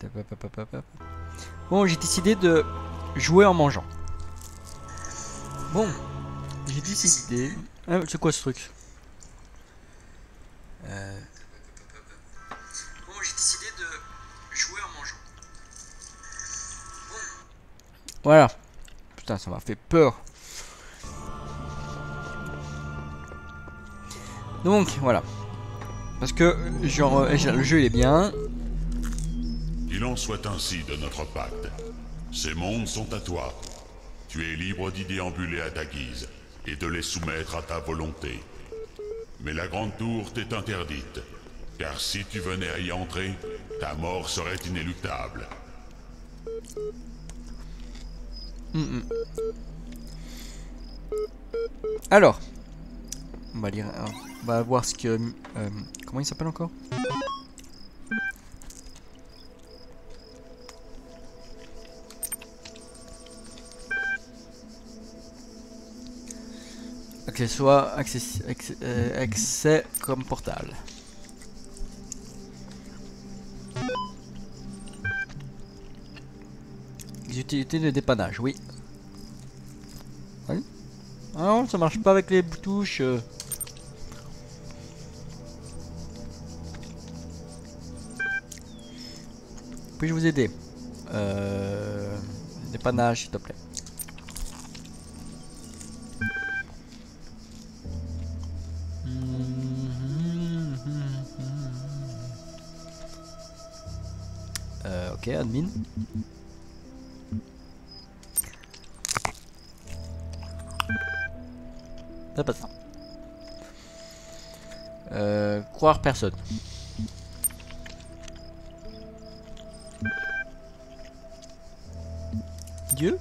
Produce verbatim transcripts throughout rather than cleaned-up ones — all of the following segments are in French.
Bon, j'ai décidé de jouer en mangeant. Bon, j'ai décidé... Ah, c'est quoi ce truc? euh... Bon, j'ai décidé de jouer en mangeant. Bon. Voilà. Putain, ça m'a fait peur. Donc, voilà. Parce que genre, le jeu il est bien. Il en soit ainsi de notre pacte. Ces mondes sont à toi. Tu es libre d'y déambuler à ta guise et de les soumettre à ta volonté. Mais la grande tour t'est interdite, car si tu venais à y entrer, ta mort serait inéluctable. Mmh. Alors, on va lire, on va voir ce que, euh, comment il s'appelle encore? Ok, soit accès, accès, euh, accès comme portal. Les utilités de dépannage, oui. Oui. Ah non, ça marche pas avec les touches. Puis-je vous aider? Euh... Dépannage, s'il te plaît. Euh, ok, admin. C'est pas ça. Euh, croire personne. Dieu?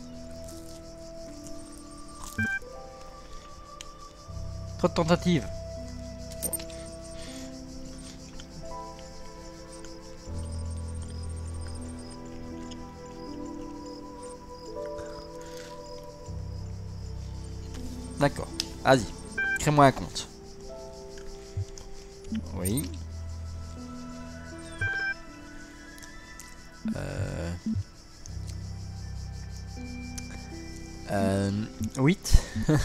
Trop de tentatives. D'accord. Vas-y. Crée-moi un compte. Oui. Euh... Euh... huit.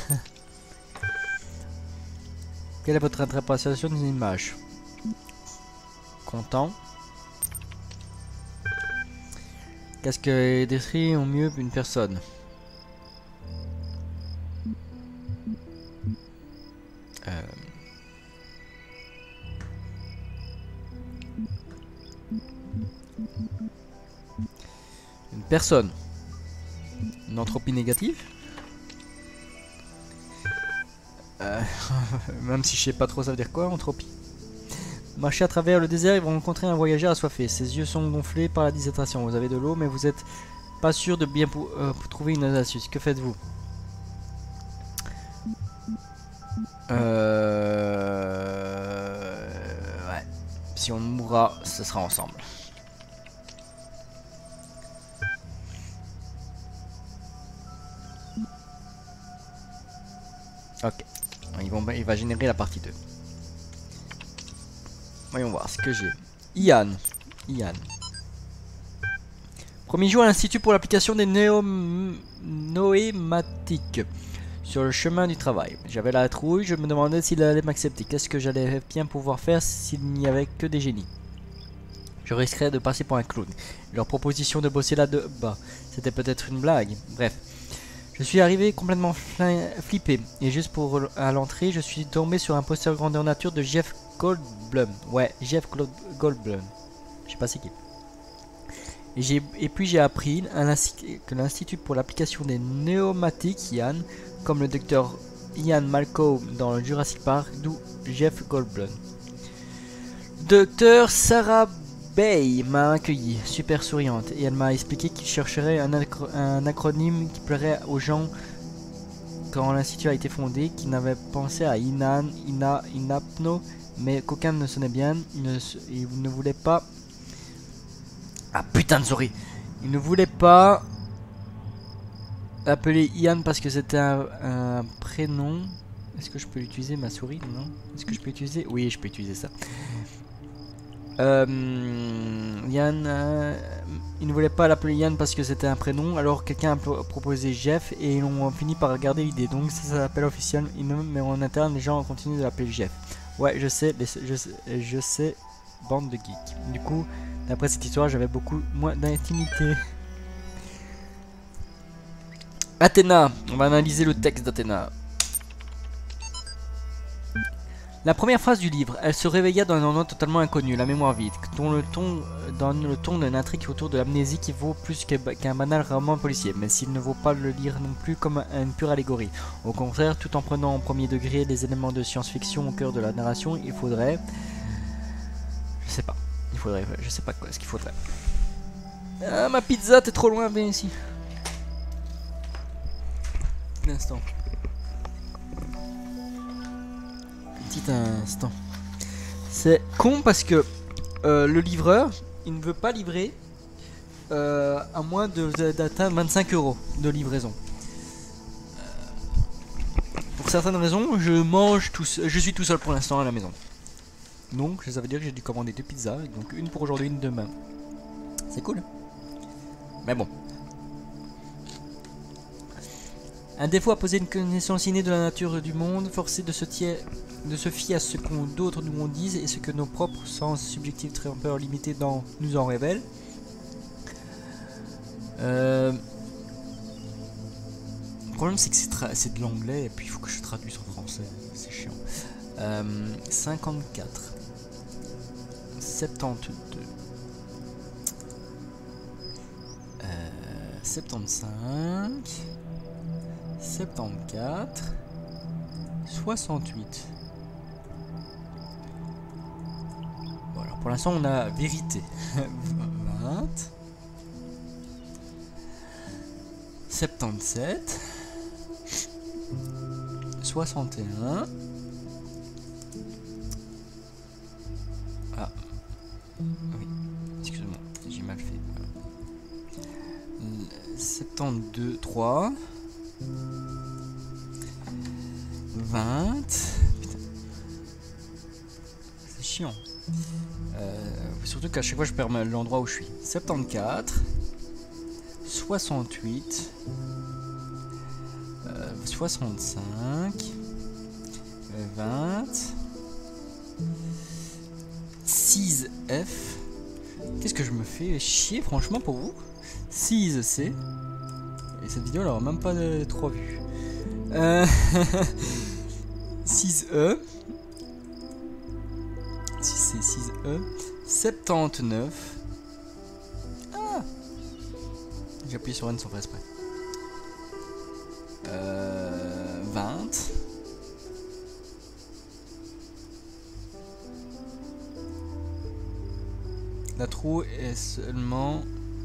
Quelle est votre interprétation d'une image? Content. Qu'est-ce que décrit au mieux une personne? euh... Une personne. Une entropie négative? euh... Même si je sais pas trop ça veut dire quoi, entropie. Marchez à travers le désert, ils vont rencontrer un voyageur assoiffé. Ses yeux sont gonflés par la déshydratation. Vous avez de l'eau, mais vous êtes pas sûr de bien pour, euh, pour trouver une astuce. Que faites-vous? Euh... Ouais. Si on mourra, ce sera ensemble. Ok. Ils vont, il va générer la partie deux. Voyons voir ce que j'ai. Ian. Ian. Premier jour à l'Institut pour l'application des noématiques. Sur le chemin du travail. J'avais la trouille, je me demandais s'il allait m'accepter. Qu'est-ce que j'allais bien pouvoir faire s'il n'y avait que des génies? Je risquerais de passer pour un clown. Leur proposition de bosser là-bas, c'était peut-être une blague. Bref. Je suis arrivé complètement flippé. Et juste pour à l'entrée, je suis tombé sur un poster grandeur nature de Jeff Goldblum. Ouais, Jeff Goldblum. Je sais pas c'est qui. Et, et puis j'ai appris que l'Institut pour l'application des pneumatiques, Ian, comme le docteur Ian Malcolm dans le Jurassic Park, d'où Jeff Goldblum. Docteur Sarah Bay m'a accueilli, super souriante, et elle m'a expliqué qu'il chercherait un, acro un acronyme qui plairait aux gens quand l'Institut a été fondé, qui n'avait pensé à Inan, Ina, Inapno, mais qu'aucun ne sonnait bien, il ne, il ne voulait pas... Ah putain de souris. Il ne voulait pas appeler Ian parce que c'était un, un prénom. Est-ce que je peux utiliser ma souris? Non. Est-ce que je peux utiliser? Oui, je peux utiliser ça. Euh, Yann, euh, il ne voulait pas l'appeler Yann parce que c'était un prénom. Alors quelqu'un a pro- proposé Jeff et ils ont fini par garder l'idée. Donc ça s'appelle officiellement, mais en interne les gens continuent de l'appeler Jeff. Ouais, je sais, les- je sais, je sais, bande de geeks. Du coup, d'après cette histoire, j'avais beaucoup moins d'intimité. Athéna, on va analyser le texte d'Athéna. La première phrase du livre, elle se réveilla dans un endroit totalement inconnu, la mémoire vide, dont le ton donne le ton d'une intrigue autour de l'amnésie qui vaut plus qu'un banal roman policier, mais s'il ne vaut pas le lire non plus comme une pure allégorie. Au contraire, tout en prenant en premier degré les éléments de science-fiction au cœur de la narration, il faudrait... Je sais pas, il faudrait, je sais pas quoi, ce qu'il faudrait. Ah, ma pizza, t'es trop loin, viens ici. Un instant. Petit instant. C'est con parce que euh, le livreur, il ne veut pas livrer euh, à moins d'atteindre vingt-cinq euros de livraison. Euh, pour certaines raisons, je mange tout seul, je suis tout seul pour l'instant à la maison. Donc ça veut dire que j'ai dû commander deux pizzas, donc une pour aujourd'hui, une demain. C'est cool. Mais bon. Un défaut à poser une connaissance innée de la nature du monde, forcé de se, tier, de se fier à ce que d'autres nous en disent et ce que nos propres sens subjectifs trompeurs limités dans, nous en révèlent. Euh... Le problème c'est que c'est de l'anglais et puis il faut que je traduise en français, c'est chiant. Euh, cinquante-quatre, soixante-douze, euh, soixante-quinze, soixante-quatorze, soixante-huit. Bon, alors pour l'instant on a vérité. vingt, soixante-dix-sept, soixante et un. Ah oui, excuse-moi, j'ai mal fait. soixante-douze, trois. vingt. Putain. C'est chiant. Euh, surtout qu'à chaque fois je perds l'endroit où je suis. soixante-quatorze. soixante-huit. Euh, soixante-cinq. vingt. six F. Qu'est-ce que je me fais chier franchement pour vous? six C. Et cette vidéo elle aura même pas de trois vues. Euh, six E. Si c'est six E. soixante-dix-neuf. Ah, j'ai appuyé sur N sans faire exprès. Euh, vingt. La trou est seulement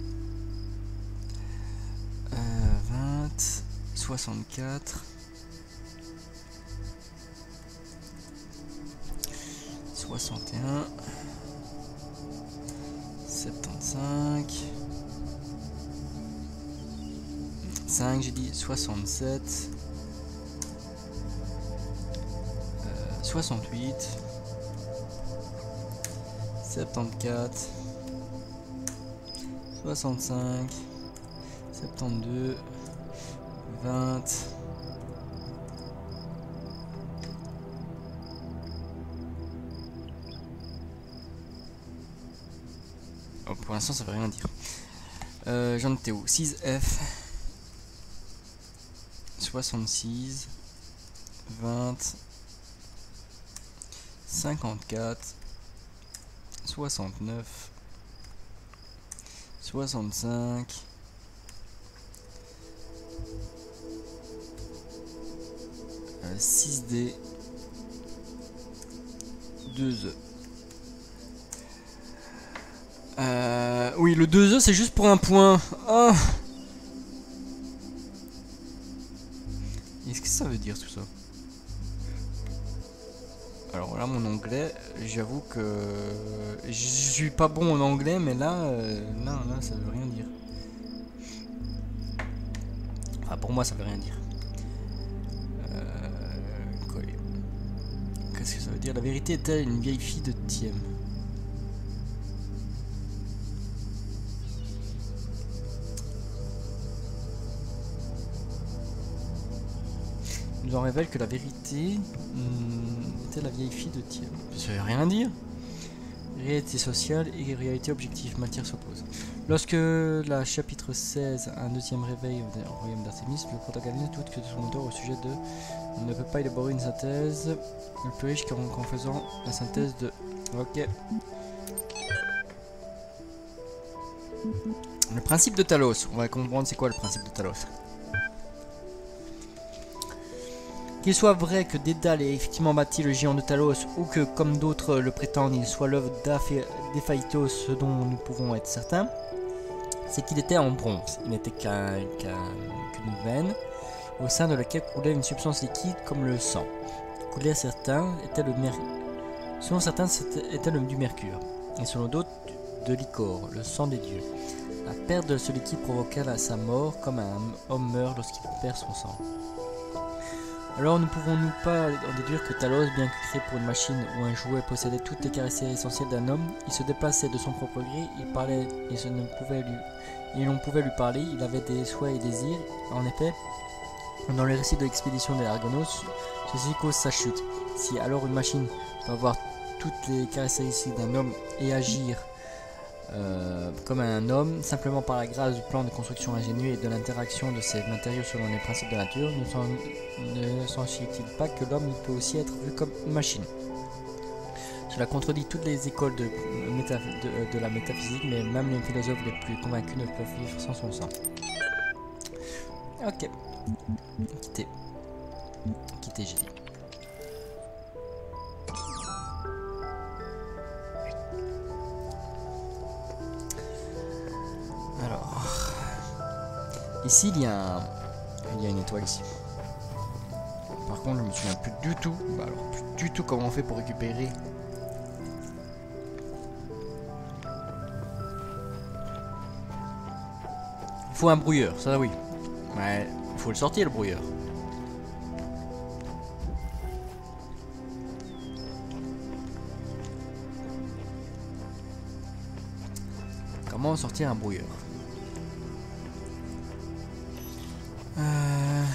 euh, vingt, soixante-quatre, soixante et un, soixante-quinze, cinq, j'ai dit soixante-sept, euh, soixante-huit, soixante-quatorze, soixante-cinq, soixante-douze, vingt. Oh, pour l'instant ça veut rien dire. Euh, J'en étais où? six F, soixante-six, vingt, cinquante-quatre, soixante-neuf, soixante-cinq, euh, six D, deux E. Euh, oui, le deux E c'est juste pour un point. Oh. Qu'est-ce que ça veut dire tout ça? Alors là, mon anglais, j'avoue que je suis pas bon en anglais, mais là, euh, là, là, ça veut rien dire. Enfin, pour moi, ça veut rien dire. Euh, Qu'est-ce que ça veut dire? La vérité est-elle une vieille fille de Thiem? nous en révèle que la vérité hmm, était la vieille fille de Tyr. Ça veut rien dire. Réalité sociale et réalité objective, matière s'opposent. Lorsque la chapitre seize a un deuxième réveil au royaume d'Artémis, le protagoniste doute que son auteur au sujet de on ne peut pas élaborer une synthèse, le plus riche qu'en qu'en faisant la synthèse de... Ok. Le principe de Talos, on va comprendre c'est quoi le principe de Talos. Qu'il soit vrai que Dédale ait effectivement bâti le géant de Talos, ou que, comme d'autres le prétendent, il soit l'œuvre d'Héphaïstos, ce dont nous pouvons être certains, c'est qu'il était en bronze. Il n'était qu'un, qu'un, qu'une veine, au sein de laquelle coulait une substance liquide comme le sang. Coulait certains était le mer... Selon certains, c'était était le, du mercure, et selon d'autres, de l'ichor, le sang des dieux. La perte de ce liquide provoqua la, sa mort, comme un homme meurt lorsqu'il perd son sang. Alors ne pouvons-nous pas en déduire que Talos, bien que créé pour une machine ou un jouet, possédait toutes les caractéristiques essentielles d'un homme. Il se déplaçait de son propre gré, il parlait et, ce ne pouvait lui... et l'on pouvait lui parler, il avait des souhaits et désirs. En effet, dans le récit de l'expédition des Argonos, ceci cause sa chute. Si alors une machine peut avoir toutes les caractéristiques d'un homme et agir Euh, comme un homme, simplement par la grâce du plan de construction ingénieux et de l'interaction de ces matériaux selon les principes de la nature, ne s'ensuit-il pas que l'homme peut aussi être vu comme une machine? Cela contredit toutes les écoles de, de, de la métaphysique, mais même les philosophes les plus convaincus ne peuvent vivre sans son sang. Ok. Quittez. Quittez, j'ai dit. Ici, il y, a un... il y a une étoile ici. Par contre, je me souviens plus du tout. Bah alors, plus du tout comment on fait pour récupérer. Il faut un brouilleur, ça oui. Ouais, il faut le sortir le brouilleur. Comment sortir un brouilleur? Euh...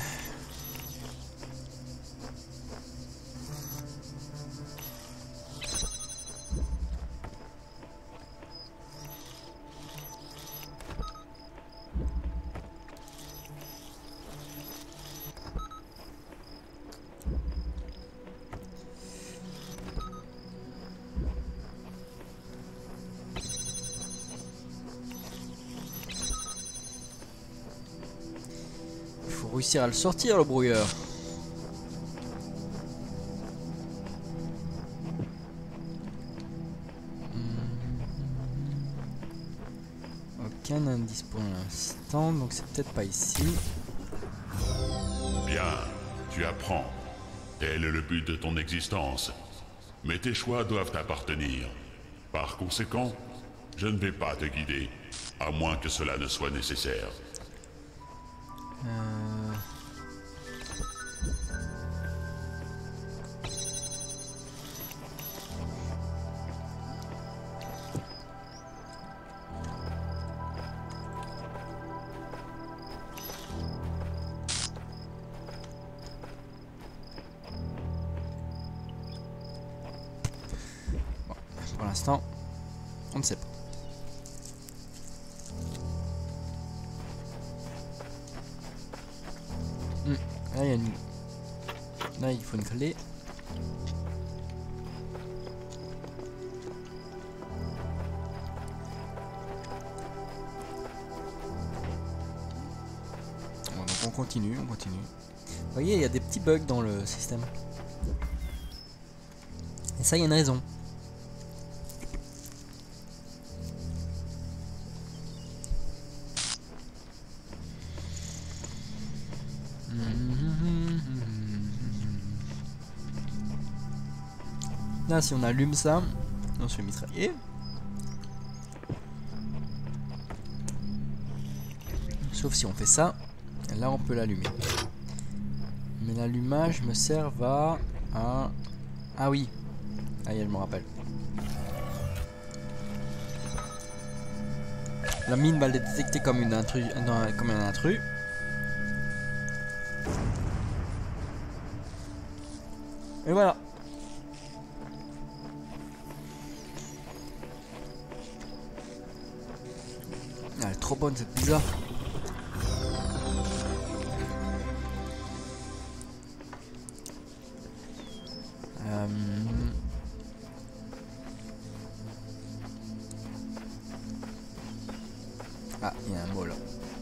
réussir à le sortir le brouilleur. Aucun indice pour l'instant, donc c'est peut-être pas ici. Bien, tu apprends. Tel est le but de ton existence. Mais tes choix doivent t'appartenir. Par conséquent, je ne vais pas te guider, à moins que cela ne soit nécessaire. Euh... Bon, pour l'instant, on ne sait pas. Là, il y a une... Là, il faut une clé. Bon, donc on continue, on continue. Vous voyez, il y a des petits bugs dans le système. Et ça, il y a une raison. Là, si on allume ça, on se fait mitrailler. Sauf si on fait ça, là on peut l'allumer. Mais l'allumage me sert à, à... Ah oui, ah je me rappelle. La mine va le détecter comme, une intrus, non, comme un intrus. Et voilà. Elle est trop bonne cette pizza. Euh... Ah, il y a un mot là.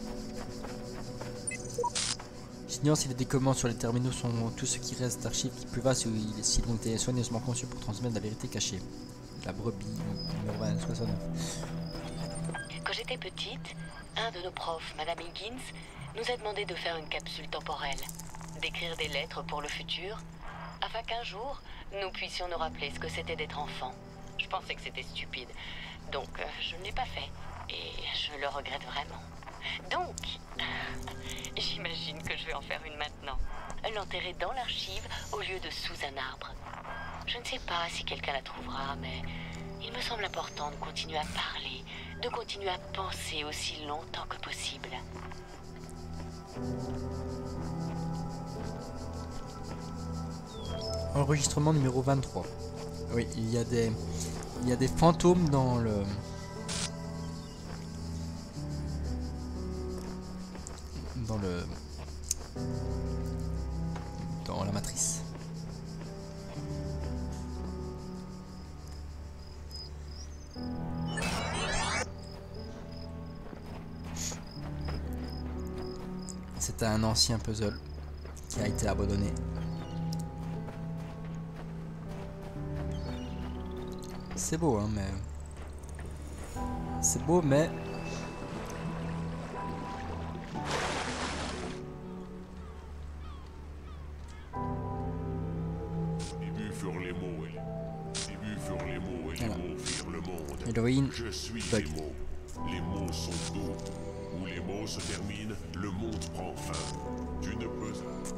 J'ignore si les décomments sur les terminaux sont tout ce qui reste d'archives qui plus vastes ou s'ils ont été soigneusement conçus pour transmettre la vérité cachée. La brebis numéro vingt soixante-neuf. Quand j'étais petite, un de nos profs, Madame Higgins, nous a demandé de faire une capsule temporelle, d'écrire des lettres pour le futur, afin qu'un jour, nous puissions nous rappeler ce que c'était d'être enfant. Je pensais que c'était stupide, donc euh, je ne l'ai pas fait, et je le regrette vraiment. Donc, j'imagine que je vais en faire une maintenant, l'enterrer dans l'archive au lieu de sous un arbre. Je ne sais pas si quelqu'un la trouvera, mais il me semble important de continuer à parler, de continuer à penser aussi longtemps que possible. Enregistrement numéro vingt-trois. Oui, il y a des, il y a des fantômes dans le, dans le, dans la matrice. C'est un ancien puzzle qui a été abandonné. C'est beau, hein, mais... C'est beau, mais... Début furent les mots et début furent les mots et les Alors. mots firent le monde. Héroïne. Je suis Bug. les mots. Les mots sont doux. Où les mots se terminent, le monde prend fin. Tu ne peux...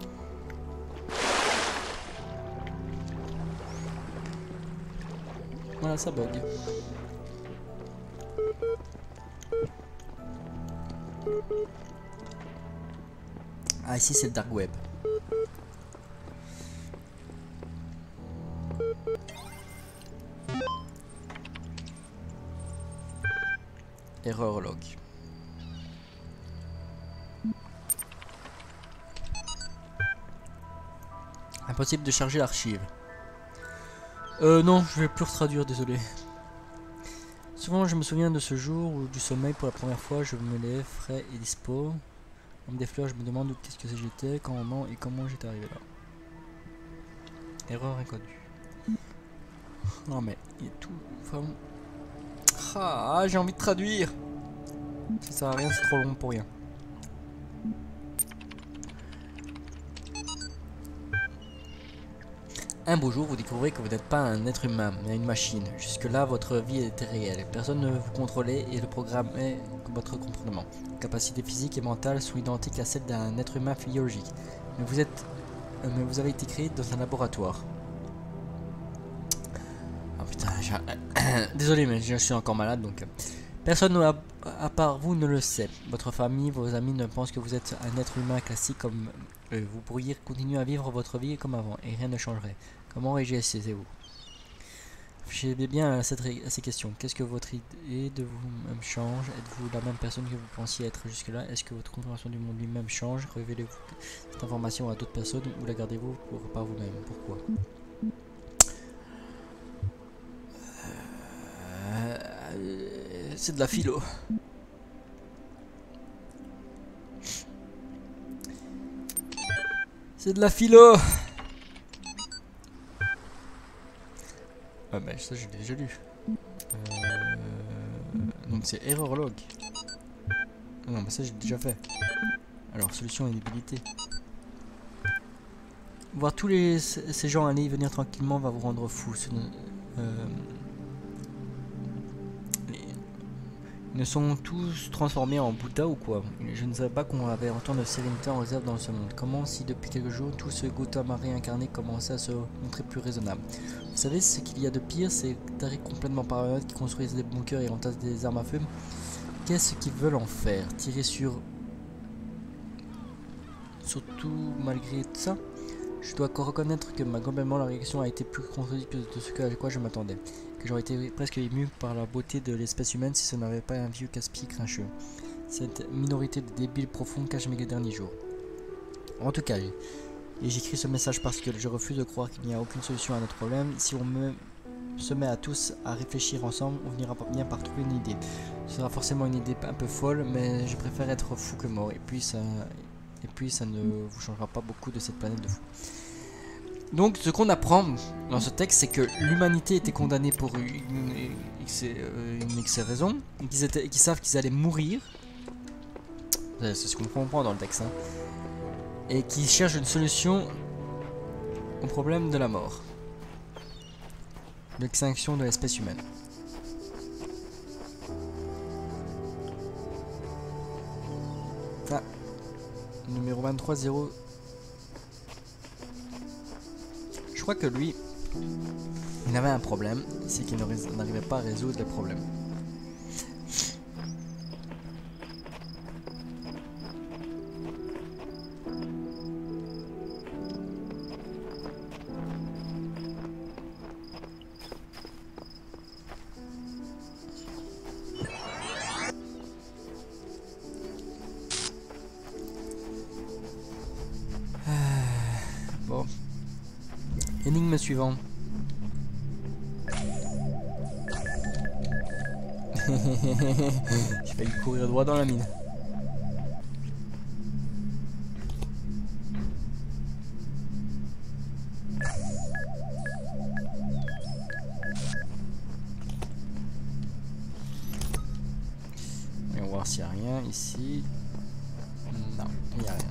Voilà, ça bug. Ah, ici c'est le dark web. Erreur log. Impossible de charger l'archive. Euh non, je vais plus retraduire, désolé. Souvent je me souviens de ce jour où du sommeil pour la première fois, je me lève frais et dispo. Comme des fleurs, je me demande où qu'est-ce que j'étais, comment et comment j'étais arrivé là. Erreur inconnue. Non mais il y a tout. Enfin... Ah, j'ai envie de traduire. Ça sert à rien, c'est trop long pour rien. Un beau jour, vous découvrez que vous n'êtes pas un être humain, mais une machine. Jusque-là, votre vie était réelle. Personne ne vous contrôlait et le programmait votre comportement. Vos capacités physiques et mentales sont identiques à celles d'un être humain biologique. Mais vous êtes, euh, mais vous avez été créé dans un laboratoire. Oh putain, désolé, mais je suis encore malade, donc... Personne à, à part vous ne le sait. Votre famille, vos amis ne pensent que vous êtes un être humain classique comme eux. Vous pourriez continuer à vivre votre vie comme avant et rien ne changerait. Comment réagissez-vous? Réfléchissez bien à, cette, à ces questions. Qu'est-ce que votre idée de vous-même change? Êtes-vous la même personne que vous pensiez être jusque-là? Est-ce que votre compréhension du monde lui-même change? Révélez-vous cette information à d'autres personnes ou la gardez-vous pour, par vous-même? Pourquoi? euh, C'est de la philo. C'est de la philo. Ah bah ça j'ai déjà lu. Euh... Donc c'est error log. Non mais ça j'ai déjà fait. Alors solution et débilité. Voir tous les, ces gens aller et venir tranquillement va vous rendre fou. Ce ne, euh, ils ne sont tous transformés en Bouddha ou quoi? Je ne savais pas qu'on avait autant de sérénité en réserve dans ce monde. Comment si depuis quelques jours tout ce Gotham réincarné commençait à se montrer plus raisonnable? Vous savez ce qu'il y a de pire, c'est tarés complètement paranoïaques qui construisent des bunkers et entassent des armes à feu. Qu'est-ce qu'ils veulent en faire? Tirer sur... Surtout malgré tout ça? Je dois reconnaître que ma, globalement la réaction a été plus contredite que de ce à quoi je m'attendais. Que j'aurais été presque ému par la beauté de l'espèce humaine si ce n'avait pas un vieux casse-pied grincheux. Cette minorité de débiles profonds cache mes derniers jours. En tout cas, et j'écris ce message parce que je refuse de croire qu'il n'y a aucune solution à notre problème. Si on me, se met à tous à réfléchir ensemble, on finira bien par trouver une idée. Ce sera forcément une idée un peu folle, mais je préfère être fou que mort. Et puis ça, et puis ça ne vous changera pas beaucoup de cette planète de fous. Donc ce qu'on apprend dans ce texte, c'est que l'humanité était condamnée pour une, une, une X raison, qu'ils étaient, qu'ils savent qu'ils allaient mourir. C'est ce qu'on comprend dans le texte. Hein. Et qui cherchent une solution au problème de la mort. L'extinction de l'espèce humaine. Ah. Numéro vingt-trois zéro. Je crois que lui, il avait un problème. C'est qu'il n'arrivait pas à résoudre le problème. Bon. Énigme suivante. J'ai failli courir droit dans la mine. Et on va voir s'il n'y a rien ici. Non, il n'y a rien.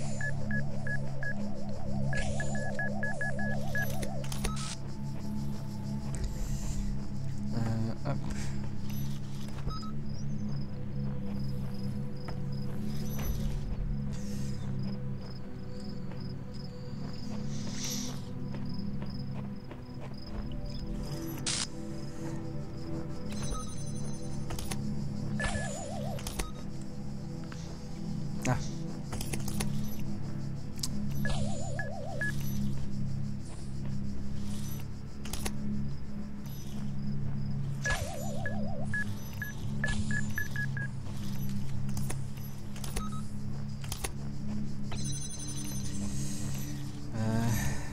Ah. Euh...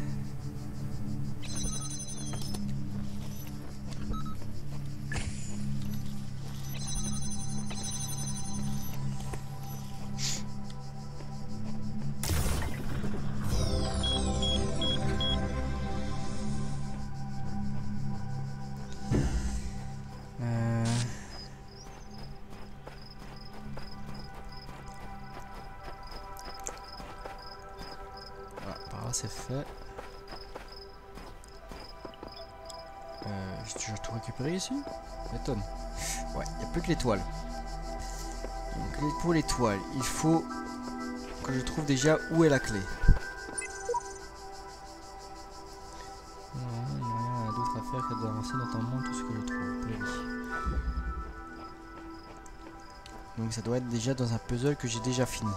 C'est fait. Euh, J'ai déjà tout récupéré ici? M'étonne. Ouais, il n'y a plus que l'étoile. Donc pour l'étoile, il faut que je trouve déjà où est la clé. Non, il n'y a rien d'autre à faire que d'avancer notamment tout ce que je trouve. Pleurie. Donc ça doit être déjà dans un puzzle que j'ai déjà fini.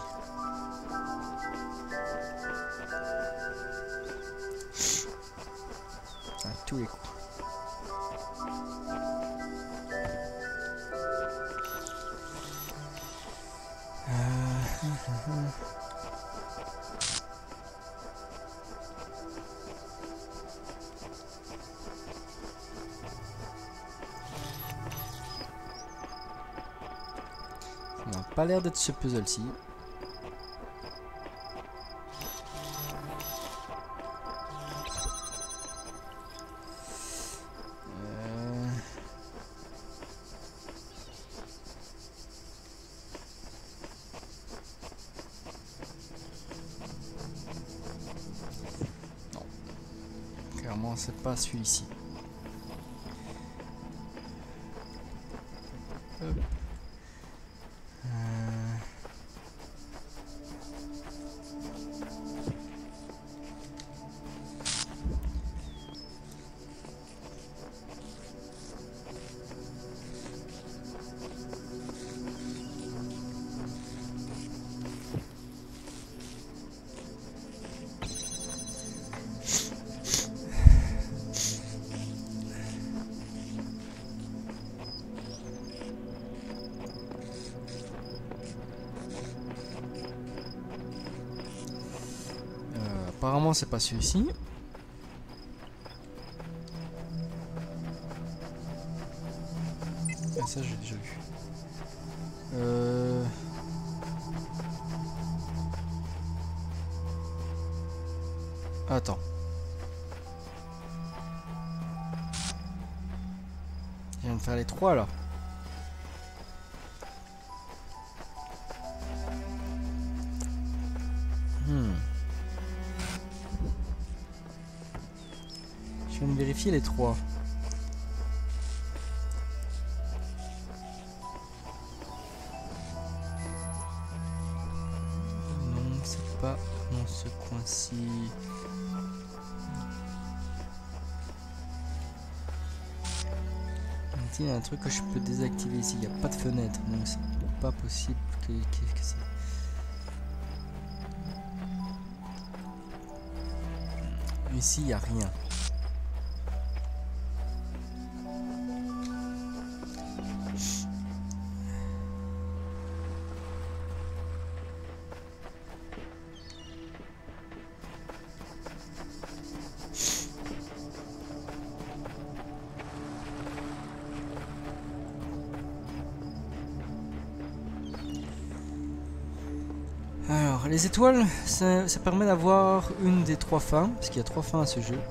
Tous les coups. Euh... Ça n'a pas l'air d'être ce puzzle-ci. Clairement, c'est pas celui-ci. Euh... apparemment c'est pas celui-ci. Ah, ça j'ai déjà vu. Euh... Attends. Je viens de faire les trois là. Hmm. Je viens de vérifier les trois. Non, c'est pas dans ce coin-ci. Il y a un truc que je peux désactiver ici. Il n'y a pas de fenêtre, donc c'est pas possible que, que, que c'est. Ici, il n'y a rien. Alors, les étoiles, ça, ça permet d'avoir une des trois fins, parce qu'il y a trois fins à ce jeu.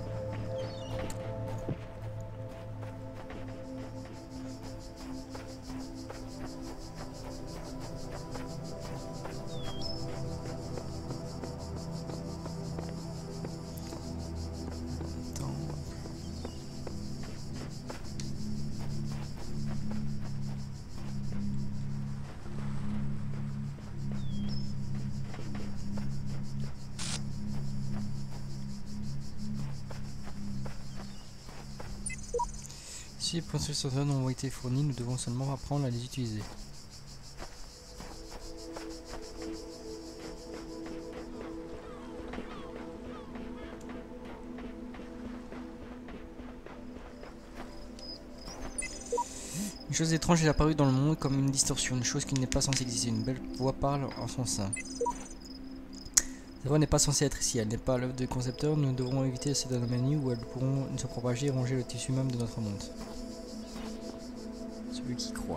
Si les processus ont été fournis, nous devons seulement apprendre à les utiliser. Une chose étrange est apparue dans le monde comme une distorsion, une chose qui n'est pas censée exister. Une belle voix parle en son sein. Cette voix n'est pas censée être ici, elle n'est pas l'œuvre de concepteur. Nous devrons éviter cette anomalie où elles pourront se propager et ronger le tissu même de notre monde. Celui qui croit.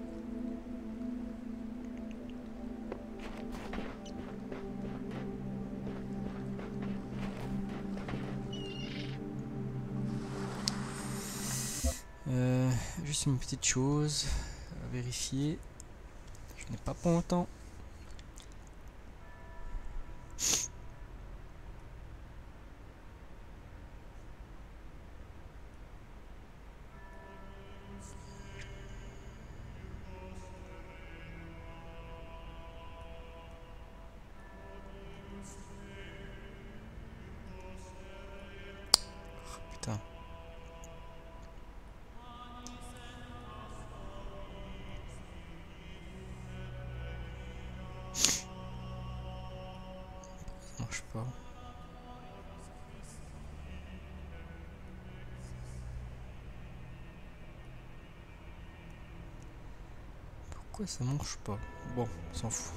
Euh, juste une petite chose à vérifier. Je n'ai pas pour longtemps. Putain. Ça marche pas. Pourquoi ça marche pas? Bon, on s'en fout.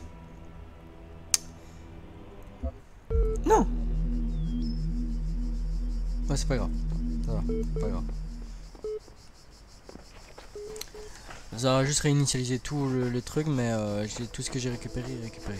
Non! Ouais, c'est pas grave. Ça va, pas grave. Ça va juste réinitialiser tout le, le truc, mais euh, j'ai tout ce que j'ai récupéré, récupéré.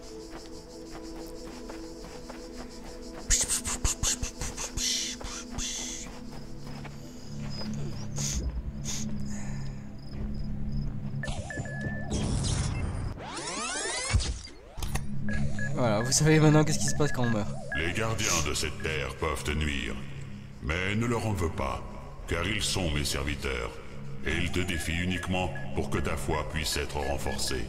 Voilà, vous savez maintenant qu'est-ce qui se passe quand on meurt. Les gardiens de cette terre peuvent te nuire, mais ne leur en veux pas, car ils sont mes serviteurs, et ils te défient uniquement pour que ta foi puisse être renforcée.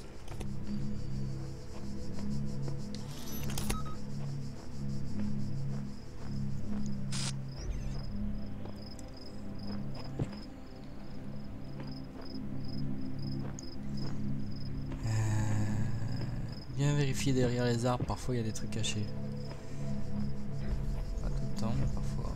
Bien vérifier derrière les arbres, parfois il y a des trucs cachés. Pas tout le temps, mais parfois.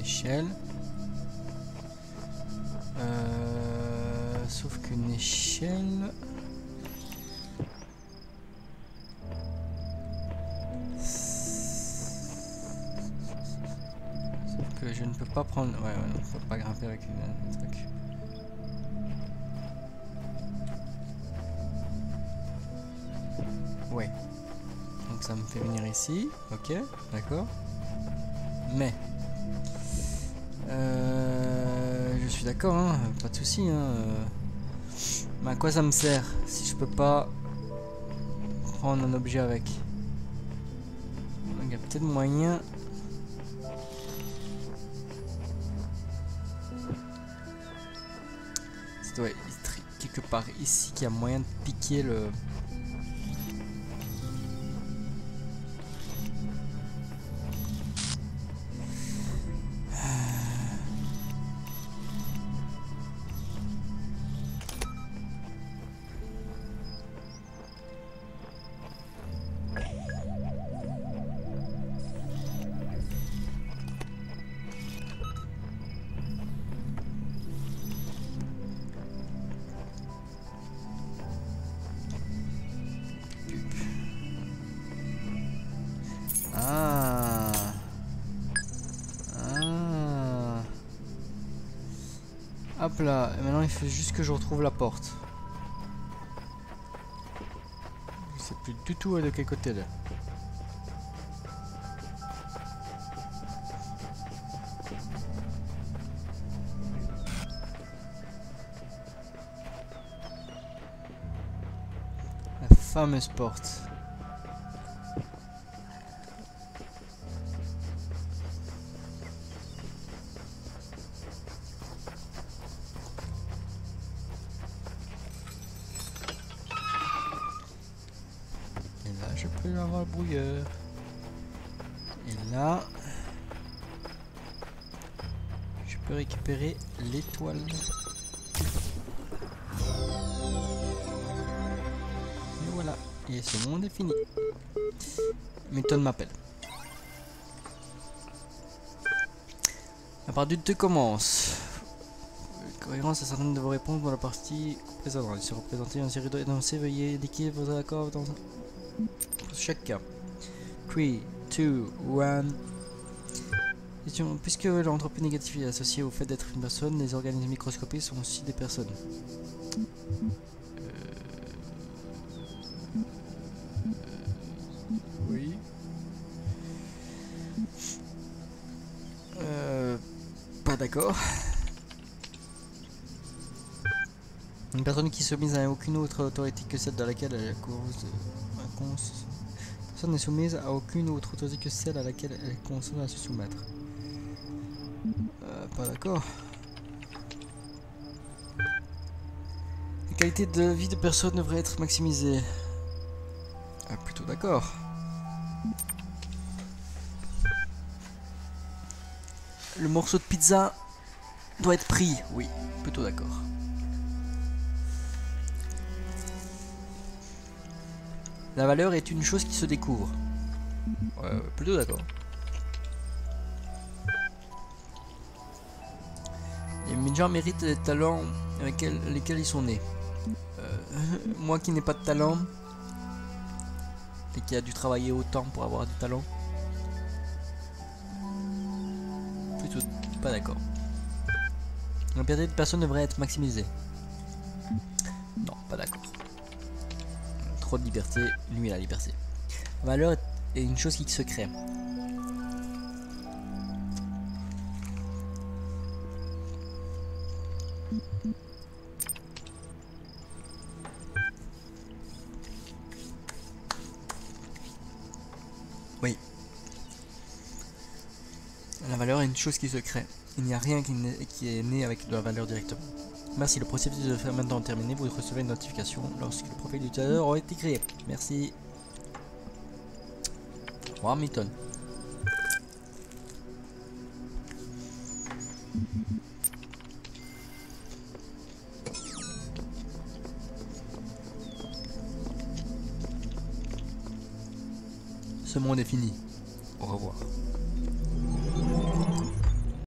échelle. Euh, sauf qu'une échelle... Sauf que je ne peux pas prendre... Ouais, ouais, non, je peux pas grimper avec une, un truc. Ouais. Donc ça me fait venir ici. Ok, d'accord. Mais... Euh, je suis d'accord, hein, pas de souci. Hein, euh, mais à quoi ça me sert si je peux pas prendre un objet avec? Il y a peut-être moyen. Ça doit être quelque part ici qu'il y a moyen de piquer le. Ah. Ah. Hop là, et maintenant il faut juste que je retrouve la porte. Je sais plus du tout de quel côté là. La fameuse porte. Je peux avoir le brouilleur. Et là, je peux récupérer l'étoile. Et voilà. Et ce monde est fini. Milton m'appelle. La part du deux commence. Cohérence à certaines de vos réponses dans la partie précédente. Il se représenter une série d'énoncés. Veuillez indiquer vos accords dans chaque cas. trois, deux, un. Question. Puisque l'entropie négative est associée au fait d'être une personne, les organismes microscopiques sont aussi des personnes. Euh... Oui. Euh... Pas d'accord. Une personne qui se mise à aucune autre autorité que celle dans laquelle elle est cause. Personne n'est soumise à aucune autre autorité que celle à laquelle elle est consciente à se soumettre. Euh, pas d'accord. La qualité de vie de personne devrait être maximisée. Ah, plutôt d'accord. Le morceau de pizza doit être pris. Oui, plutôt d'accord. La valeur est une chose qui se découvre. Ouais, plutôt d'accord. Les gens méritent des talents avec lesquels ils sont nés. Euh, moi qui n'ai pas de talent et qui a dû travailler autant pour avoir du talent. Plutôt pas d'accord. La liberté de personne devrait être maximisée. Non, pas d'accord. Trop de liberté nuit à la liberté. La valeur est une chose qui se crée. Oui. La valeur est une chose qui se crée. Il n'y a rien qui, qui est né avec de la valeur directement. Merci, le processus est maintenant terminé. Vous recevez une notification lorsque le profil d'utilisateur aura été créé. Merci. Au revoir, Milton. Ce monde est fini. Au revoir.